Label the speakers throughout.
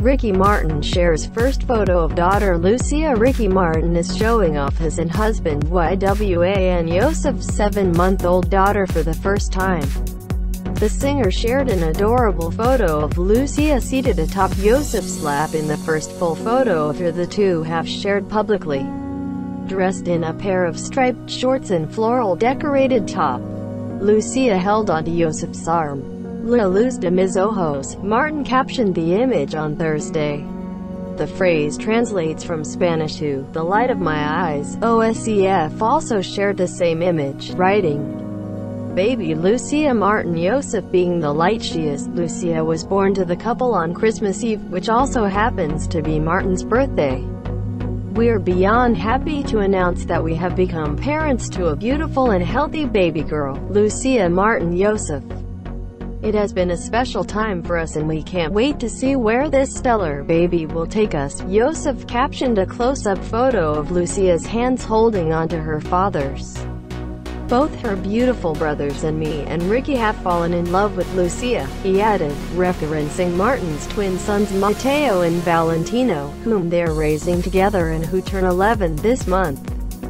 Speaker 1: Ricky Martin shares first photo of daughter Lucia. Ricky Martin is showing off his and husband Ywan Yosef's 7-month-old daughter for the first time. The singer shared an adorable photo of Lucia seated atop Yosef's lap in the first full photo of her the two have shared publicly. Dressed in a pair of striped shorts and floral-decorated top, Lucia held onto Yosef's arm. "La luz de mis ojos," Martin captioned the image on Thursday. The phrase translates from Spanish to, "the light of my eyes." OSEF also shared the same image, writing, "Baby Lucia Martin Yosef being the light she is." Lucia was born to the couple on Christmas Eve, which also happens to be Martin's birthday. "We're beyond happy to announce that we have become parents to a beautiful and healthy baby girl, Lucia Martin Yosef. It has been a special time for us and we can't wait to see where this stellar baby will take us." Yosef captioned a close-up photo of Lucia's hands holding onto her father's. "Both her beautiful brothers and me and Ricky have fallen in love with Lucia," he added, referencing Martin's twin sons Mateo and Valentino, whom they're raising together and who turn 11 this month.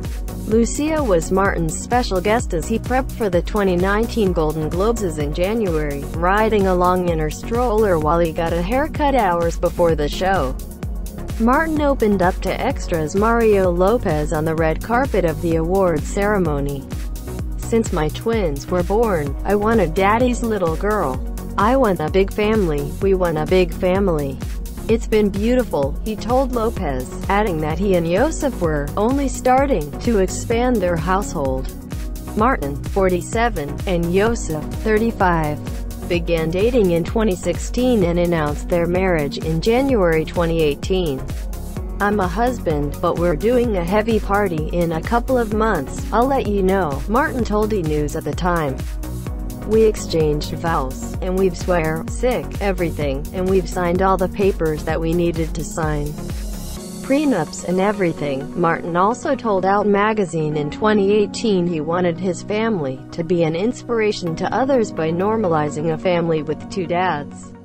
Speaker 1: Lucia was Martin's special guest as he prepped for the 2019 Golden Globes in January, riding along in her stroller while he got a haircut hours before the show. Martin opened up to extras Mario Lopez on the red carpet of the awards ceremony. "Since my twins were born, I wanted daddy's little girl. I want a big family. We want a big family. It's been beautiful," he told Lopez, adding that he and Yosef were only starting to expand their household. Martin, 47, and Yosef, 35, began dating in 2016 and announced their marriage in January 2018. "I'm a husband, but we're doing a heavy party in a couple of months. I'll let you know," Martin told E! News at the time. "We exchanged vows, and we've everything, and we've signed all the papers that we needed to sign. Prenups and everything." Martin also told Out magazine in 2018 he wanted his family to be an inspiration to others by normalizing a family with two dads.